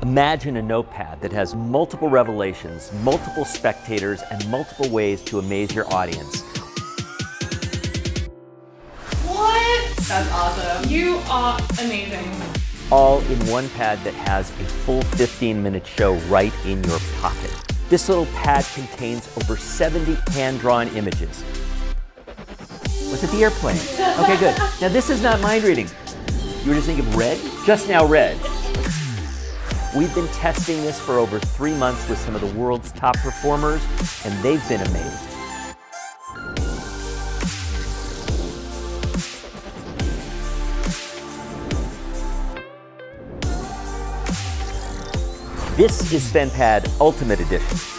Imagine a notepad that has multiple revelations, multiple spectators, and multiple ways to amaze your audience. What? That's awesome. You are amazing. All in one pad that has a full 15-minute show right in your pocket. This little pad contains over 70 hand-drawn images. Was it the airplane? Okay, good. Now this is not mind reading. You were just thinking red? Just now red. We've been testing this for over 3 months with some of the world's top performers, and they've been amazed. This is SVENPAD Ultimate Edition.